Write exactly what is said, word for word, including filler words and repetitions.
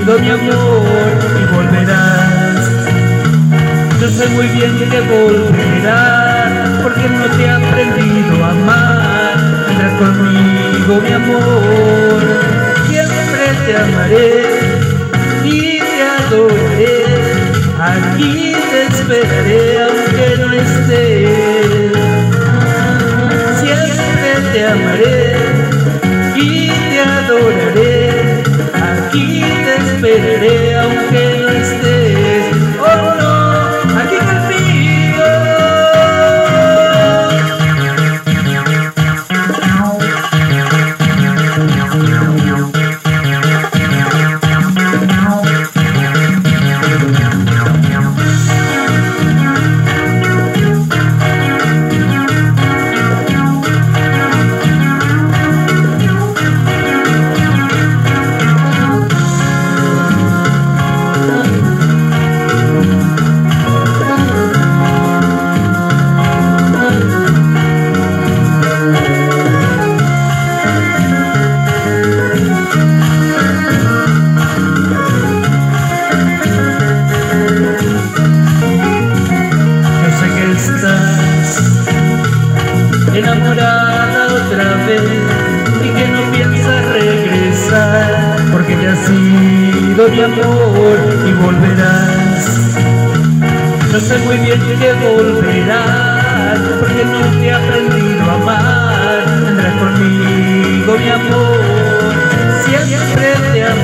sido mi amor y volverás. Yo sé muy bien que volverás, porque no te he aprendido a amar. Vendrás conmigo, mi amor, siempre te amaré y te adoraré. Aquí te esperaré aunque no estés. Siempre te amaré y te adoraré. Aquí te esperaré aunque no estés. Oh no, aquí conmigo. Enamorada otra vez y que no piensas regresar, porque te has sido mi amor y volverás. Yo sé muy bien que volverás, porque no te he aprendido a amar. Vendrás conmigo, mi amor, siempre te amaré.